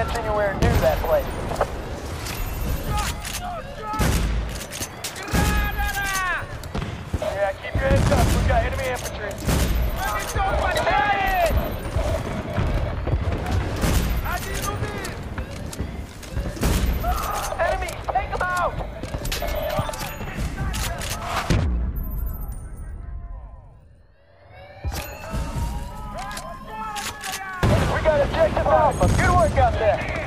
troops anywhere near that place. Yeah, keep your heads up. We got enemy infantry. Enemies, take them out! We got objective Alpha. Good work out there.